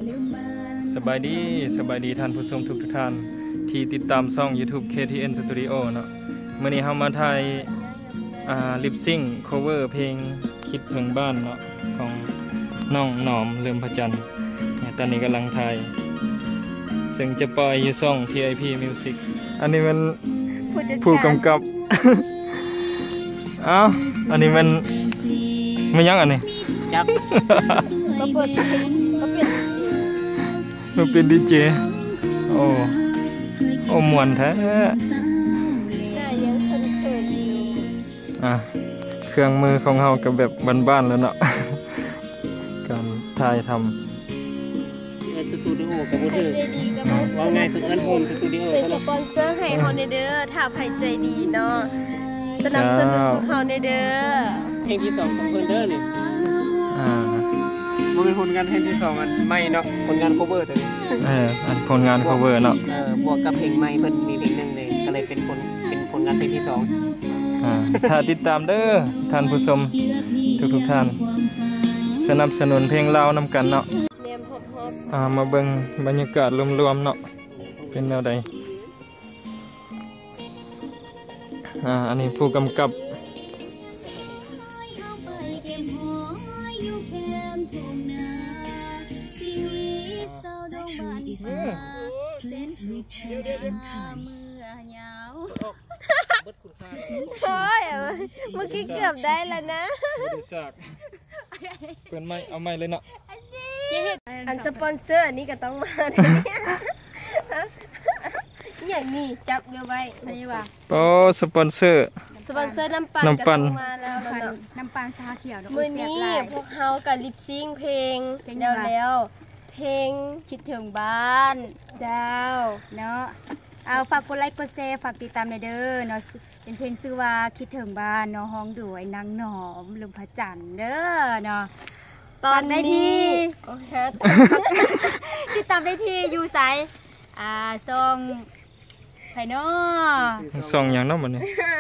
สบายดีท่านผู้ชมทุกท่านที่ติดตามช่อง YouTube KTN Studio เนาะมื้อนี้เฮามาถ่ายลิปซิงค์ cover เพลงคิดถึงบ้านเนาะของน้องหนอมลืมพระจันทร์ตอนนี้กำลังถ่ายซึ่งจะปล่อยอยู่ช่อง TIP Music อันนี้มันผู้กำกับ อ้าวอันนี้มันไม่ยังอันนี้จับมาเป็นดีเจโอ้มวนแท้เครื่องมือของเรากับแบบบ้านๆแล้วเนาะการถ่ายทำสตูดิโอกับบูเดอร์ว่าไงถึงอันโฮมสตูดิโอเป็นสปอนเซอร์ให้เฮาในเด้อถ้าใครใจดีเนาะสนับสนุนเฮาในเด้อเพลงที่2ของเพิ่นเด้อนี่มันเป็นผลงานเพลงที่2อันใหม่เนาะผลงาน cover ตัวนี้อันผลงาน cover เนาะบวกกับเพลงใหม่เพิ่นมีเพลงนึงเลยก็เลยเป็นผลงานเพลงที่2 ถ้าติดตามเด้อท่านผู้ชมทุกท่านสนับสนุนเพลงลาวนำกันเนาะมาเบิ่งบรรยากาศรวมๆเนาะเป็นแนวใดอันนี้ผู้กำกับโอ้ยเมื่อกี้เกือบได้แล้วนะเปิดไม้เอาไม้เลยเนาะอันสปอนเซอร์นี่ก็ต้องมาเนี่ยอย่างนี้จับเกี่ยวไว้นี่ว่าโอ้สปอนเซอร์น้ำปั่นมาแล้วน้ำปั่นชาเขียวมื้อนี้พวกเฮากับลิปซิงเพลงแล้วเพลงคิดถึงบ้านเจ้าเนาะเอาฝากกดไลค์กดแชร์ฝากติดตามในเด้อเนาะเป็นเพลงชื่อว่าคิดถึงบ้านเนาะฮ้องด้วยนางหนอมลืมพระจันทร์เด้อเนาะตอนได้ที่ติดตามได้ที่อยู่ไสซองไผเนาะซองอย่างเนาะบัดนี้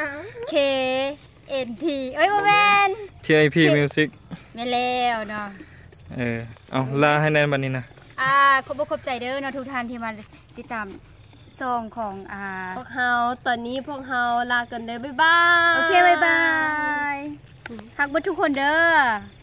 KNT เอ้ยบ่แม่น TIP Music แม่นแล้วเนาะเอาลาให้แน่บัดนี้นะขอบใจเด้อเนาะทุกท่านที่มาติดตามซองของพวกเฮาตอนนี้พวกเฮาลากันเด้อบ๊ายบายโอเคบ๊ายบายฮักเบิดทุกคนเด้อ